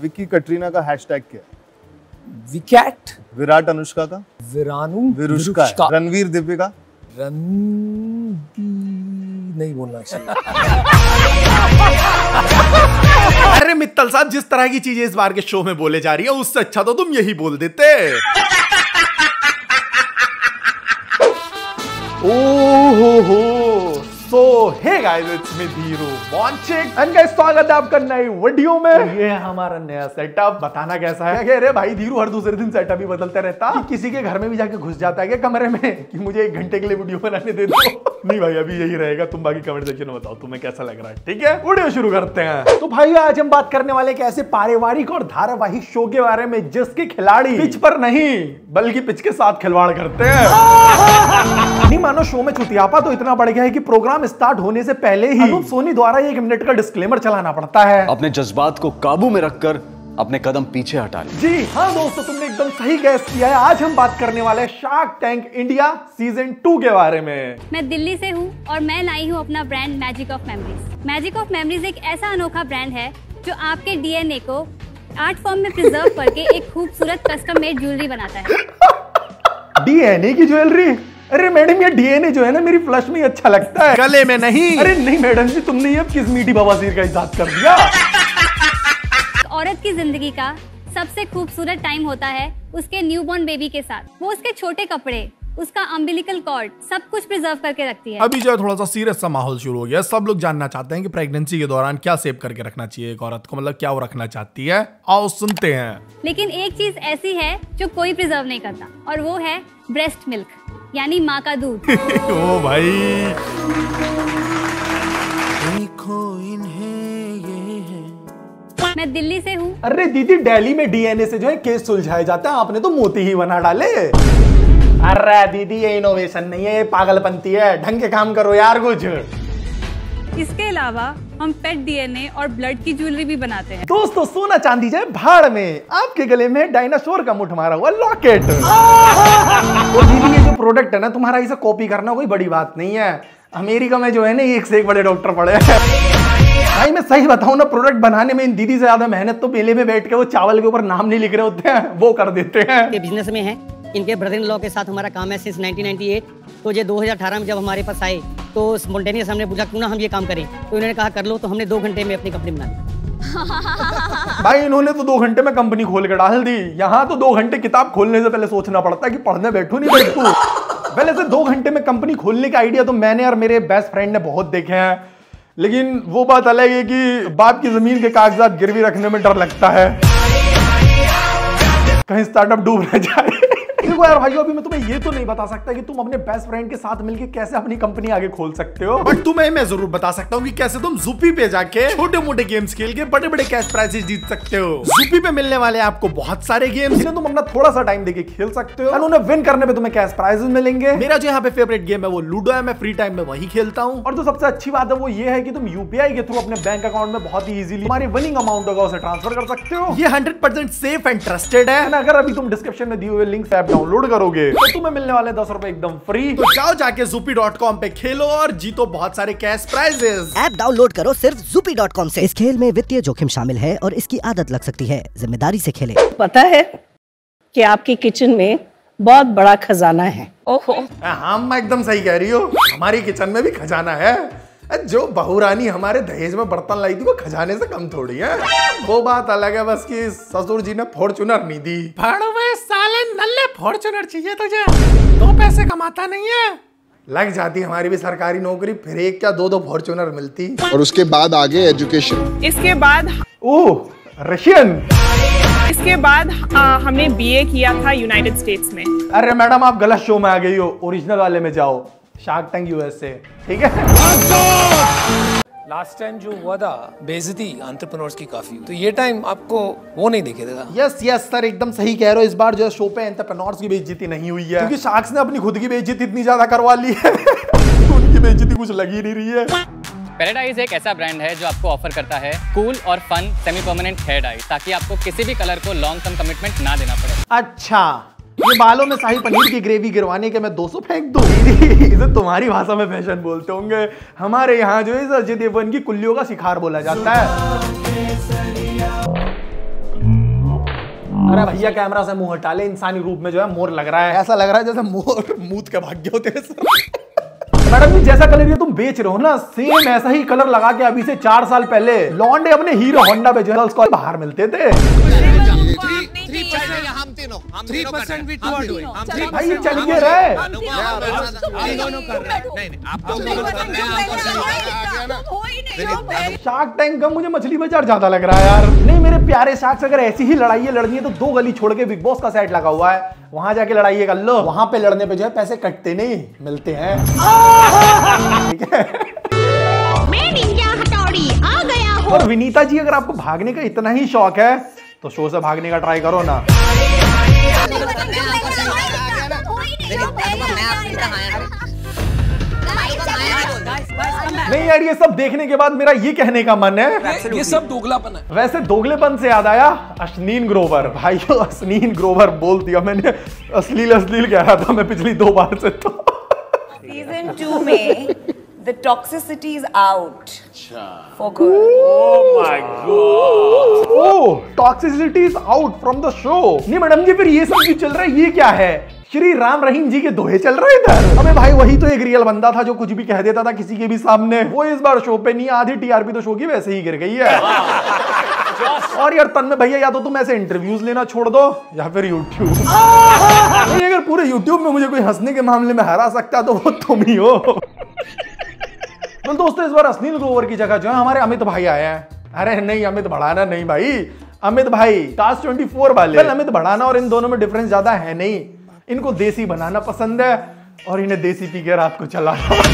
विक्की कटरीना का हैशटैग क्या है? विकेट। विराट अनुष्का का? विरानु विरुष्का। रणवीर दीपिका? नहीं बोलना चाहिए। अरे मित्तल साहब, जिस तरह की चीजें इस बार के शो में बोले जा रही है उससे अच्छा तो तुम यही बोल देते। ओहो so hey guys, it's me Dheeru Wanchik and guys, स्वागत है आपका नई वीडियो में। ये है हमारा नया सेटअप। बताना कैसा है? कह रहे भाई धीरू हर दूसरे दिन सेटअप ही बदलते रहता। किसी के घर में भी जाके घुस जाता है क्या कमरे में कि मुझे 1 घंटे के लिए वीडियो बनाने दे दो? नहीं भाई, अभी यही रहेगा। तुम बाकी कमेंट सेक्शन में बताओ तुम्हें कैसा लग रहा है। ठीक है, वीडियो शुरू करते हैं। तो भाई आज हम बात करने वाले एक ऐसे पारिवारिक और धारावाहिक शो के बारे में जिसके खिलाड़ी पिच पर नहीं बल्कि पिच के साथ खिलवाड़ करते हैं। नहीं मानो, शो में चुतियापा तो इतना बढ़ गया है कि प्रोग्राम स्टार्ट होने से पहले ही अनूप सोनी द्वारा 1 मिनट का डिस्क्लेमर चलाना पड़ता है। अपने जज्बात को काबू में रखकर अपने कदम पीछे हटा ले। जी हाँ दोस्तों, तुमने एकदम सही गैस किया है। आज हम बात करने वाले हैं शार्क टैंक इंडिया सीजन 2 के बारे में। मैं दिल्ली से हूँ और मैं लाई हूँ अपना brand magic of memories. Magic of memories एक ऐसा अनोखा ब्रांड है जो आपके डीएनए को आर्ट फॉर्म में प्रिजर्व करके एक खूबसूरत कस्टम मेड ज्वेलरी बनाता है। डीएनए की ज्वेलरी? अरे मैडम, ये डीएनए जो है ना मेरी फ्लश में अच्छा लगता है, गले में नहीं। अरे नहीं मैडम जी, तुमने ये किस मीठी बवासीर का इजाद कर दिया? औरत की जिंदगी का सबसे खूबसूरत टाइम होता है उसके न्यूबॉर्न बेबी के साथ। वो उसके छोटे कपड़े, उसका अम्बिलिकल कॉर्ड, सब कुछ प्रिजर्व करके रखती है। अभी जो है थोड़ा सा सीरियस सा माहौल शुरू हो गया। सब लोग जानना चाहते हैं कि प्रेगनेंसी के दौरान क्या सेव करके रखना चाहिए एक औरत को, मतलब क्या वो रखना चाहती है। आओ सुनते हैं। लेकिन एक चीज ऐसी है जो कोई प्रिजर्व नहीं करता और वो है ब्रेस्ट मिल्क, यानी माँ का दूध। ओ भाई, मैं दिल्ली से हूँ। अरे दीदी, दिल्ली में डीएनए से जो है केस सुलझाए जाता है, आपने तो मोती ही बना डाले। अरे दीदी, ये इनोवेशन नहीं है, ये पागलपंती है। ढंग के काम करो यार कुछ। इसके अलावा हम पेट डीएनए और ब्लड की ज्वेलरी भी बनाते हैं। दोस्तों, सोना चांदी जाए भाड़ में, आपके गले में डायनासोर का मुठ मारा हुआ लॉकेट। तो दीदी, ये जो प्रोडक्ट है ना तुम्हारा, इसे कॉपी करना कोई बड़ी बात नहीं है। अमेरिका में जो है ना एक से एक बड़े डॉक्टर पड़े हैं। भाई मैं सही बताऊं ना, प्रोडक्ट बनाने में इन दीदी से ज्यादा मेहनत तो मेले में बैठ के वो चावल के ऊपर नाम नहीं लिख रहे होते हैं, वो कर देते हैं। ये बिजनेस में है, इनके ब्रदर इन लॉ के साथ हमारा काम है सिंस 1998। तो ये 2018 में जब हमारे पास आए तो स्पॉन्टेनियस हमने पूछा क्यों ना हम ये काम करें, तो इन्होंने कहा कर लो। तो हमने 2 घंटे में अपनी कंपनी बना दी। भाई इन्होंने तो 2 घंटे में कंपनी खोल के डाल दी। यहाँ तो 2 घंटे किताब खोलने से पहले सोचना पड़ता है कि पढ़ने बैठू नहीं बैठू। पहले से 2 घंटे में कंपनी खोलने का आइडिया तो मैंने और मेरे बेस्ट फ्रेंड ने बहुत देखे हैं, लेकिन वो बात अलग है कि बाप की जमीन के कागजात गिरवी रखने में डर लगता है, कहीं स्टार्टअप डूब न जाए। देखो यार भाइयों, अभी मैं तुम्हें ये तो नहीं बता सकता कि तुम अपने बेस्ट फ्रेंड के साथ मिलकर कैसे अपनी कंपनी आगे खोल सकते हो, बट तुम्हें मैं जरूर बता सकता हूँ कि कैसे तुम ज़ुपी पे जाके छोटे मोटे गेम्स खेल के बड़े बड़े कैश प्राइजेस जीत सकते हो। ज़ुपी पे मिलने वाले आपको बहुत सारे गेम्स जिन्हें तुम अपना थोड़ा सा टाइम देके खेल सकते हो और उन्हें विन करने पे तुम्हें कैश प्राइजेस मिलेंगे। मेरा जो यहाँ पे फेवरेट गेम है वो लूडो है, मैं फ्री टाइम में वही खेलता हूँ। और जो सबसे अच्छी बात है वो ये है कि तुम यूपीआई के थ्रू अपने बैंक अकाउंट में बहुत ही इजीली हमारी विनिंग अमाउंट होगा उसे ट्रांसफर कर सकते हो। ये 100% सेफ एंड ट्रस्टेड है। अगर अभी तुम डिस्क्रिप्शन में दिए हुए लिंक से ऐप डाउनलोड करोगे तो तुम्हें मिलने वाले 10 रुपए एकदम फ्री। तो जाओ जाके zupi.com पे खेलो और जीतो बहुत सारे कैश प्राइजेस। ऐप डाउनलोड करो सिर्फ zupi.com से। इस खेल में वित्तीय जोखिम शामिल है और इसकी आदत लग सकती है, जिम्मेदारी से खेलें। पता है कि आपकी किचन में बहुत बड़ा खजाना है। ओहो, हाँ मैं एकदम सही कह रही हो, हमारी किचन में भी खजाना है। जो बहुरानी हमारे दहेज में बर्तन लाई थी वो खजाने से कम थोड़ी है। वो बात अलग है बस कि ससुर जी ने फॉर्च्यूनर नहीं दी। भाड़ो में साले नल्ले फॉर्च्यूनर चाहिए तुझे, तो पैसे कमाता नहीं है। लग जाती हमारी भी सरकारी नौकरी, फिर एक क्या 2-2 फॉर्च्यूनर मिलती। और उसके बाद आगे एजुकेशन, इसके बाद ओह रशियन, इसके बाद हमने बीए किया था यूनाइटेड स्टेट्स में। अरे मैडम आप गलत शो में आ गई हो, ओरिजिनल वाले में जाओ, शार्क टैंक यूएसए। ठीक है, लास्ट टाइम जो हुआ था बेइज्जती एंटरप्रेन्योर्स की काफी, तो ये टाइम आपको वो नहीं दिखेगा। यस यस सर, एकदम सही कह रहे हो। इस बार जो शो पे एंटरप्रेन्योर्स की बेइज्जती नहीं हुई है, क्योंकि शार्क्स ने अपनी खुद की बेइज्जती इतनी ज्यादा करवा ली है उनकी बेइज्जती कुछ लगी नहीं रही है। पैराडाइज एक ऐसा ब्रांड है जो आपको ऑफर करता है कूल और fun semi permanent hair dye, ताकि आपको किसी भी कलर को लॉन्ग टर्म कमिटमेंट ना देना पड़े। अच्छा, ये बालों में शाही पनीर की ग्रेवी गिरवाने के मैं 200 फेंक दूं? इसे तुम्हारी भाषा में फैशन बोलते होंगे, हमारे यहाँ जो है अजय देवगन की कुल्लियों का शिकार बोला जाता है। अरे भैया कैमरा से मुंह हटा ले, इंसानी रूप में जो है मोर लग रहा है। ऐसा लग रहा है जैसे मोर मूत के भाग्य होते हैं। मैडम जी जैसा कलर ये तुम बेच रहे हो ना, सेम ऐसा ही कलर लगा के अभी से 4 साल पहले लॉन्डे अपने हीरो होंडा पे गर्ल्स को बाहर मिलते थे। भाई ये चल के रहे। शार्क टैंक का मुझे मछली बाजार ज्यादा लग रहा है यार। नहीं मेरे प्यारे शार्क्स, अगर ऐसी ही लड़ाई लड़नी है तो 2 गली छोड़ के बिग बॉस का सेट लगा हुआ है, वहां जाके लड़ाई कर लो। वहां पे लड़ने पे जो है पैसे कटते नहीं, मिलते हैं। ठीक है। आ गया हो। और विनीता जी अगर आपको भागने का इतना ही शौक है तो शो से भागने का ट्राई करो ना। नहीं यार, ये सब देखने के बाद मेरा ये कहने का मन है, ये सब दोगलापन है। वैसे दोगलेपन से याद आया अश्नीन ग्रोवर। भाइयों अश्नीन ग्रोवर बोल दिया मैंने, अश्लील कह रहा था मैं पिछली 2 बार से। तो सीजन 2 में the toxicity is out for good. Oh my god. Oh, toxicity is out from the show. नहीं मैडम जी, फिर ये सब जो चल रहा है ये क्या है? श्री राम रहीम जी के दोहे चल रहे इधर। अबे भाई वही तो एक रियल बंदा था जो कुछ भी कह देता था किसी के भी सामने। वो इस बार शो पे नहीं, आधी टीआरपी तो शो की वैसे ही गिर गई है। और यार तन्मय भैया, या तो तुम ऐसे इंटरव्यूज लेना छोड़ दो या फिर यूट्यूब। नहीं अगर पूरे यूट्यूब में मुझे कोई हंसने के मामले में हरा सकता तो वो तुम ही हो। तो दोस्तों इस बार अश्नील ग्रोवर की जगह जो है हमारे अमित भाई आए हैं। अरे नहीं अमित भड़ाना नहीं भाई, अमित भाई टास्क 24 वाले। अमित भड़ाना और इन दोनों में डिफरेंस ज्यादा है नहीं, इनको देसी बनाना पसंद है और इन्हें देसी पी के रात को चला।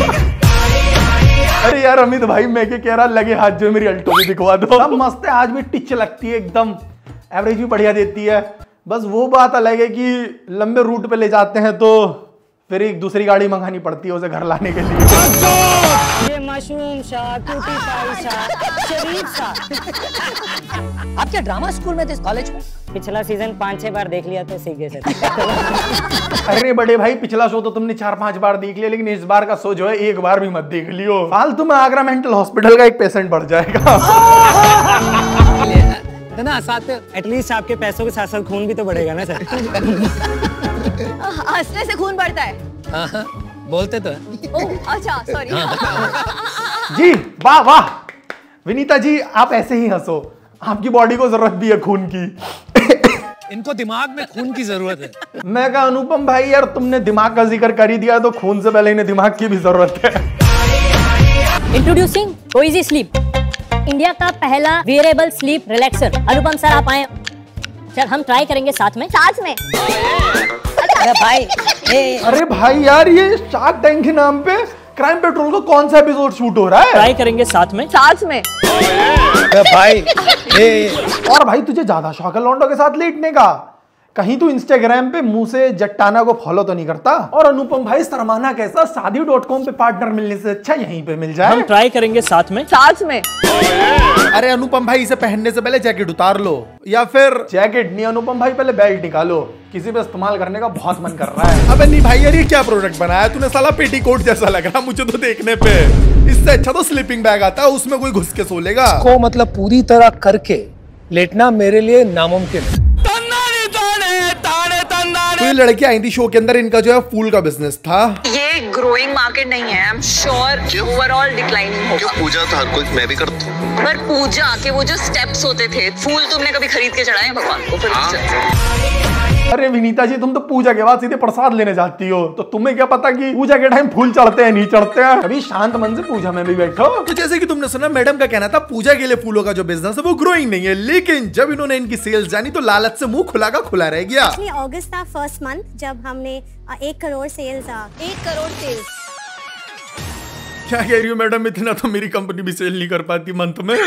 अरे यार अमित भाई मैं क्या कह रहा, लगे हाथ जो मेरी अल्टो भी दिखवा दो। सब मस्त है, आज भी टिच लगती है एकदम, एवरेज भी बढ़िया देती है। बस वो बात अलग है कि लंबे रूट पे ले जाते हैं तो फिर एक दूसरी गाड़ी मंगानी पड़ती है उसे घर लाने के लिए। ये mushroom Shah, cutie pie Shah, Sharif Shah. आप क्या ड्रामा स्कूल में थे कॉलेज में? पिछला सीजन 5-6 बार देख लिया तो सीख गए थे। अरे बड़े भाई पिछला शो तो तुमने 4-5 बार देख लिया, लेकिन इस बार का शो जो है 1 बार भी मत देख लियो, फालतू में आगरा मेंटल हॉस्पिटल का एक पेशेंट बढ़ जाएगा। ना साथ एटलीस्ट आपके पैसों के साथ साथ खून भी तो बढ़ेगा ना सर। हंसने से खून बढ़ता है। हाँ, बोलते तो है। ओह अच्छा सॉरी। जी वाह वाह विनीता जी, आप ऐसे ही हंसो, आपकी बॉडी को जरूरत भी है खून की। इनको दिमाग में खून की जरूरत है। मैं कहा अनुपम भाई यार तुमने दिमाग का जिक्र कर ही दिया तो खून से पहले इन्हें दिमाग की भी जरूरत है। इंट्रोड्यूसिंग कोइजी स्लीप, इंडिया का पहला wearable sleep relaxer. Anupam sir आप आए, चल हम ट्राई करेंगे साथ में। अरे भाई यार ये शार्क टैंक के नाम पे क्राइम पेट्रोल का कौन सा एपिसोड शूट हो रहा है? ट्राई करेंगे साथ में। भाई और भाई तुझे ज्यादा शौक है लॉन्डो के साथ लेटने का, कहीं तू इंस्टाग्राम पे मुंह से जट्टाना को फॉलो तो नहीं करता? और अनुपम भाई सरमाना कैसा, शादी.com पे पार्टनर मिलने से अच्छा यहीं पे मिल जाए। हम ट्राई करेंगे साथ में। अरे अनुपम भाई इसे पहनने से पहले जैकेट उतार लो, या फिर जैकेट नहीं अनुपम भाई पहले बेल्ट निकालो, किसी पे इस्तेमाल करने का बहुत मन कर रहा है। अबे नहीं भाई यार ये क्या प्रोडक्ट बनाया तूने, साला पेटीकोट जैसा लग रहा मुझे तो देखने पे। इससे अच्छा तो स्लीपिंग बैग आता है, उसमें कोई घुस के सो लेगा। को मतलब पूरी तरह करके लेटना मेरे लिए नामुमकिन है। तो ये लड़की आई थी शो के अंदर, इनका जो है फूल का बिजनेस था। ये ग्रोइंग मार्केट नहीं है, I am sure overall declining होगा। पूजा तो हर कोई मैं भी करता हूँ, पर पूजा के वो जो स्टेप्स होते थे, फूल तुमने कभी खरीद के चढ़ाए भगवान को? फिर अरे विनीता जी तुम तो पूजा के बाद सीधे प्रसाद लेने जाती हो, तो तुम्हें क्या पता कि पूजा के टाइम फूल चढ़ते हैं नहीं चढ़ते हैं। कभी शांत मन से पूजा में भी बैठो। तो जैसे कि तुमने सुना मैडम का कहना था पूजा के लिए फूलों का जो बिजनेस है वो ग्रोइंग नहीं है, लेकिन जब इन्होंने इनकी सेल्स जानी तो लालच से मुंह खुला का खुला रह गया। अगस्त था फर्स्ट मंथ जब हमने 1 करोड़ सेल्स 1 करोड़ सेल्स। क्या कह रही हो मैडम, इतना तो मेरी कंपनी भी सेल नहीं कर पाती मंथ में।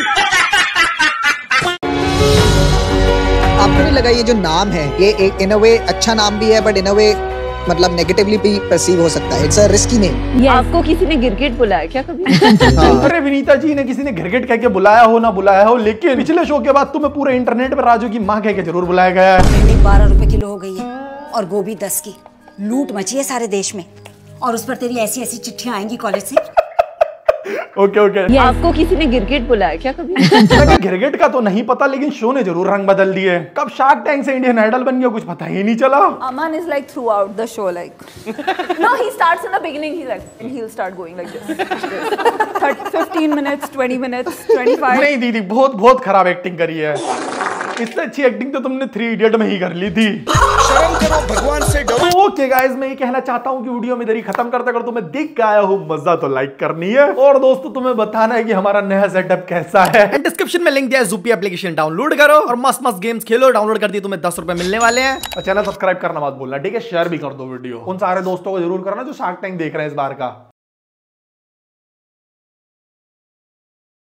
आपको नहीं लगा ये जो नाम है ये एक इन अ वे अच्छा नाम भी है, बट इन अ वे मतलब नेगेटिवली भी परसीव हो सकता है? It's a risky name. आपको किसी ने गिरगिट बुलाया क्या कभी? अरे विनीता जी ने किसी ने गिरगिट कह के बुलाया हो ना बुलाया हो, लेकिन पिछले शो के बाद तुम्हें पूरे इंटरनेट पर राजू की माँ कह के जरूर बुलाया गया है। भिंडी 12 रुपए किलो हो गई है और गोभी 10 की। लूट मची है सारे देश में और उस पर तेरी ऐसी ऐसी चिट्ठियां आएंगी कॉलेज से। Okay okay. आपको किसी ने गिरगिट बुलाया क्या कभी? गिरगिट का तो नहीं पता, लेकिन शो ने जरूर रंग बदल दिए। कब शार्क टैंक से इंडियन आइडल बन गया कुछ पता ही नहीं चला। Aman is like throughout the show, like no, he starts in the beginning. He'll start going like this. 15 minutes, 20 minutes, 25. नहीं दीदी, बहुत खराब एक्टिंग करी है। इससे अच्छी एक्टिंग तो तुमने 3 इडियट में ही कर ली थी। शर्म करो, भगवान से डरो। ओके गाइस, मैं ये कहना चाहता हूँ कि वीडियो में इधर ही खत्म करते। अगर तुम्हें देख के आया हो मजा तो लाइक करनी है, और दोस्तों तुम्हें बताना है कि हमारा नया सेटअप कैसा है। एंड डिस्क्रिप्शन में लिंक दिया है, ज़ूपी एप्लीकेशन डाउनलोड करो और मस्त मस्त गेम्स खेलो। डाउनलोड कर दिए तुम्हें 10 रुपए मिलने वाले हैं। और चैनल सब्सक्राइब करना मत भूलना, ठीक है? शेयर भी कर दो वीडियो। उन सारे दोस्तों को जरूर करना जो शार्क टैंक देख रहे हैं इस बार का।